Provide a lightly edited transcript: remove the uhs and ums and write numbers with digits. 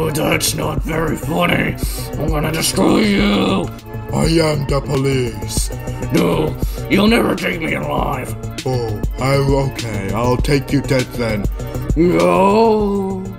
Oh, that's not very funny. I'm gonna destroy you. I am the police. No, you'll never take me alive. Oh, I'm okay. I'll take you dead then. No.